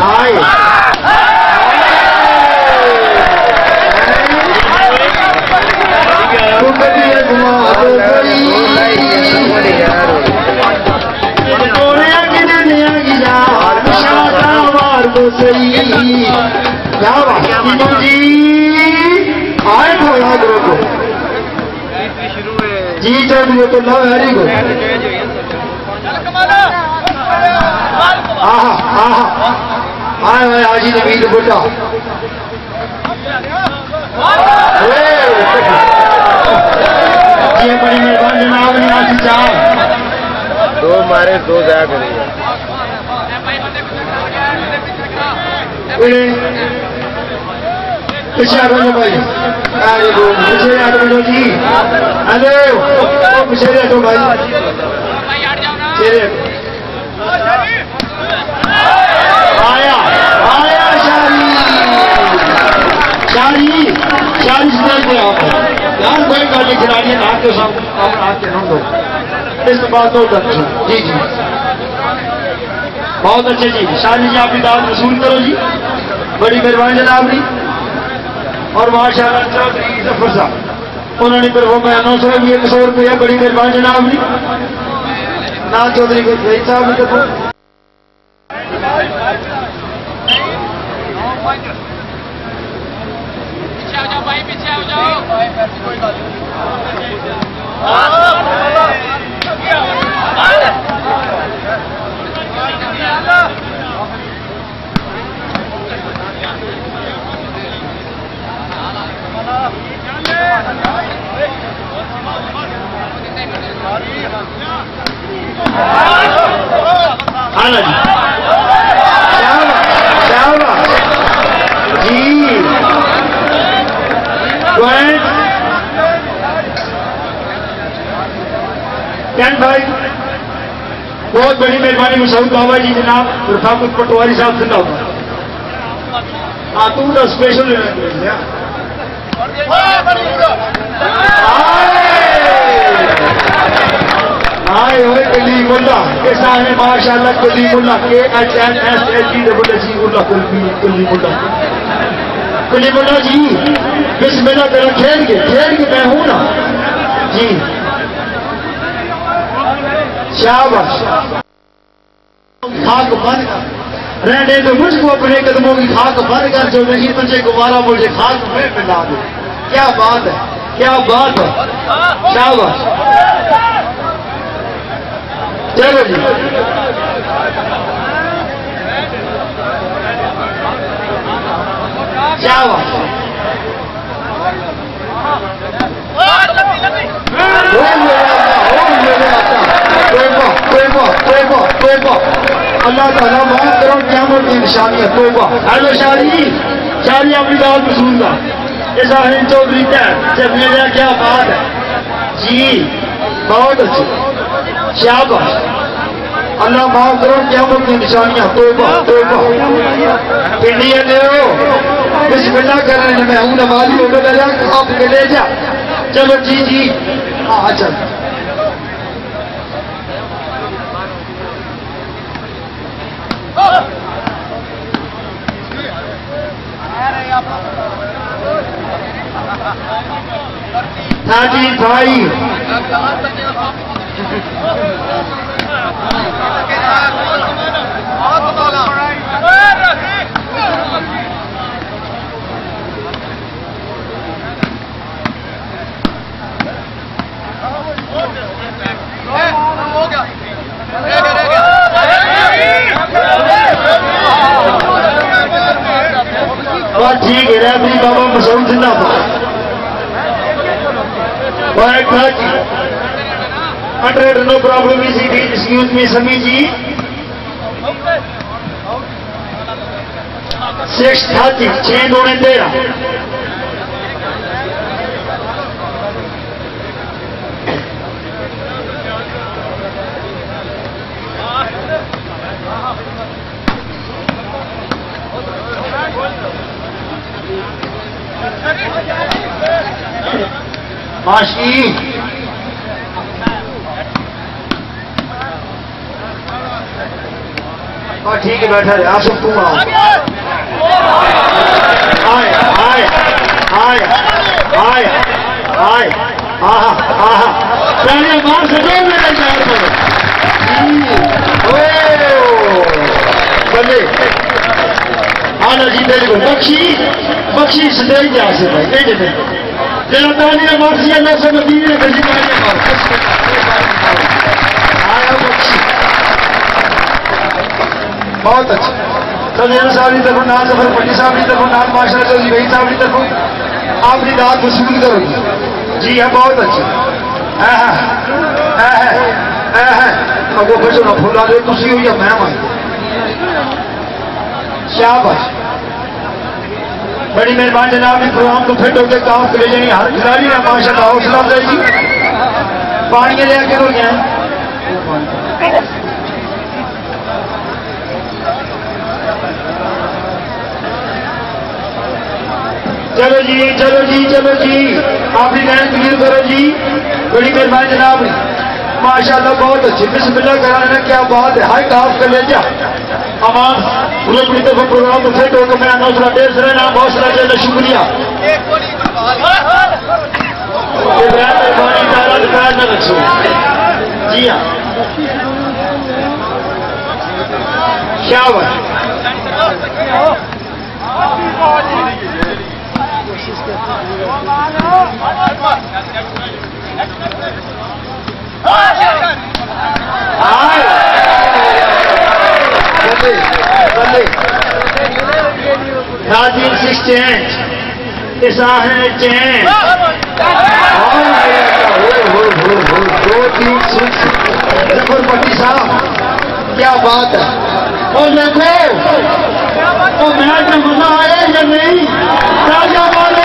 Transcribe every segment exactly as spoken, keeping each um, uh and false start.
हाय जी चौधरी तो लो very good हाँ हाँ हाँ आए हुए हाजी नवीद बुड्ढा ये बड़ी मेहरबान जनाब निवासी साहब दो मारे दो जाया करेंगे पीछे हटो भाई अरे वो पीछे हटो जी हेलो पीछे हटो भाई आया आया शारी शारी शारी से पे आप यार कोई गाड़ी खिलाड़ी है नाम तो सब आप आके ना दो इस बात को दर्शो जी जी बहुत अच्छे जी शारी जी आपकी दावत वसूल करो जी बड़ी मेहरबानी जनाब जी और माशाअल्लाह चौधरी जफर साहब उन्होंने तरफों में नौ सौ भी एक सौ रुपया बड़ी मेहरबानी जनाब जी ना चौधरी को साहब की तरफों पीछे आ जाओ भाई पीछे आ जाओ आना जी शाबाश जी पॉइंट टेन भाई बहुत बड़ी मेहरबानी मुसऊद बाबा जी जनाब रफाकुत पटवारी साहब से होगा हाँ तुम तो स्पेशल आए हुए कली मुल्ला कैसा है माशाल्लाह कली मुल्ला के H N S H D double H मुल्ला कली मुल्ला कली मुल्ला जी बिस्मिल्लाह तेरा खेल के खेल के मैं हूं ना जी शाबाश खाक बंद रहने दो मुझको अपने कदमों की खाक बंद कर जो नहीं तुझे गुब्बारा मुझे खाक में मिला दे क्या बात है क्या बात है शाबाश चलो जी शाबाश अल्लाह ताला माफ करो क़यामत की निशानियां तौबा हेलो शारी जी शारी अपनी दावत वसूल का इज़ाहिर चौधरी का जब मेरा क्या बात है जी बहुत अच्छी शाबाश अल्लाह माफ करो क़यामत की निशानियां तौबा तौबा पिंडिया ले बिस्मिल्लाह कर रहे हैं मैं हूं नमाजी हो गया आप ले जा चलो जी जी हाँ चल थर्टी फाइव ठीक है रेफरी बाबा मसूद जिंदाबाद under no problem is it excuse me Sami ji six thirty छह दो तेरह माशी और ठीक है बैठा रहे आसफ तुम आओ आए आए आए आए आए आहा आहा पहले मार से दो मिनट तैयार करो बल्ले आना जी बिल्कुल बख्शी बख्शी स्टेज जा से भाई नहीं नहीं जरा ताली ने मारसी अल्लाह से मदीने ने बजी ताली मार आया बख्शी बहुत अच्छा समीर साहब की तरफ नाल जफर पट्टी साहब की तरफ नाल माशाल्लाह चौधरी भाई साहब की तरफ आपकी दाद वसूल करोगी जी है बहुत अच्छा अगो बचो ना फुला दे तुम हो या मैं मान शाबाश बड़ी मेहरबानी जनाब इस प्रोग्राम को फिट होकर काम कर ले जानी हर खिलाड़ी ने माशाल्लाह हौसला अफजाई पानी ले आके हो गया चलो जी चलो जी चलो जी आप भी मेहनत क्लियर करो जी बड़ी मेहरबानी जनाब माशाल्लाह बहुत अच्छी बिस्मिल्लाह कराना क्या बात है हाई काफ कर ले जा अमान पूरे पूरी तरफ प्रोग्राम को फिट होकर मेरा हौसला देश रहना बहुत सारा चलना शुक्रिया मेहरबानी न रखो जी हाँ क्या बात नाइनटीन सिक्सटी एट ऐसा है चैन दो तीन सिक्स जफर पट्टी साहब क्या बात है और देखो और मैच में मजा आया या नहीं राजा वाले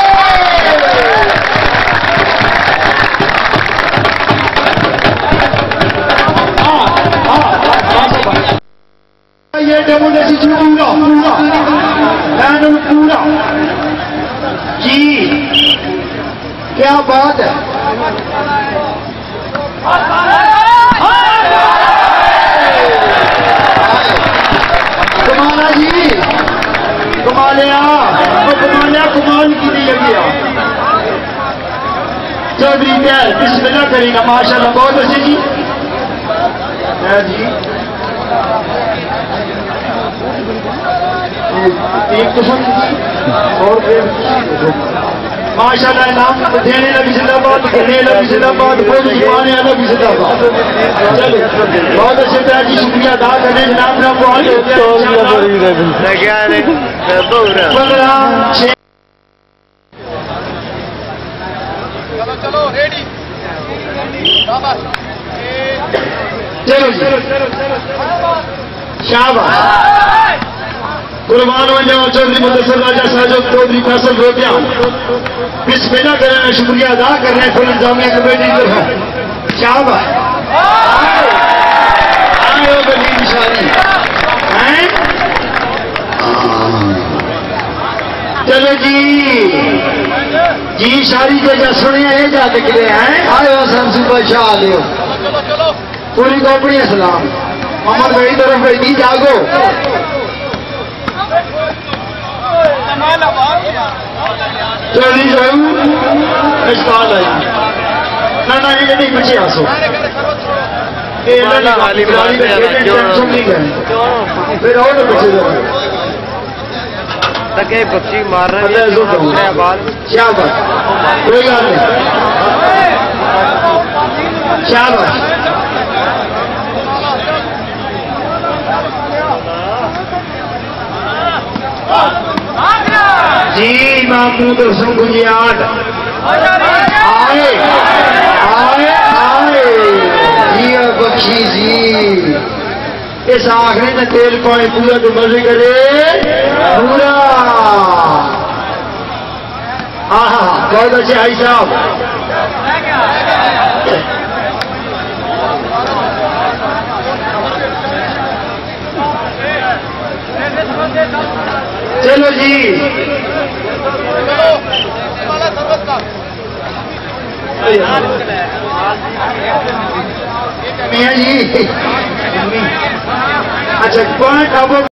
ये डेमोक्रेसी पूरा पूरा पैनल पूरा जी क्या बात है कमाला जी कमालिया कमालिया कमाल की नहीं लगी चौधरी प्यार बिस्मिल्लाह करेगा माशाल्लाह बहुत अच्छी जी जी एक किस्म और माशाल्लाह नाम देने लगी जिंदाबाद कहने लगी जिंदाबाद बोली पाने लगी जिंदाबाद चलो बहुत अच्छे प्यार जी शुक्रिया अदा करने जनाब ने आपको आज हो गया पंद्रह छह चलो रेडी चलो शाबाश कुर्बान वंजा चौधरी मुदस्सर राजा साजो चौधरी फैसल रोटिया बिस्मिल्लाह करना शुक्रिया अदा करना है फुल इंतजामिया कमेटी की तरफ शाबाश आए हो बड़ी निशानी हैं चलो जी जी शारी के जा सुने ये जा निकले हैं आए हो शमसी बादशाह आ लियो पूरी कंपनी सलाम मोहम्मद भाई तरफ भाई जागो चौधरी साहब इस्ताद आई ना ना ये नहीं बच्चे आसो फिर और बच्चे तके बच्ची मार रहे हैं क्या बात कोई बात नहीं क्या बात जी महमूद हसन गुजियात आए आए आए जी बख्शी जी इस आखिरी ने तेल पानी पूरा तो मजे करे पूरा हाँ हाँ बहुत अच्छे भाई साहब चलो जी मियाँ जी अच्छा कौन खाबो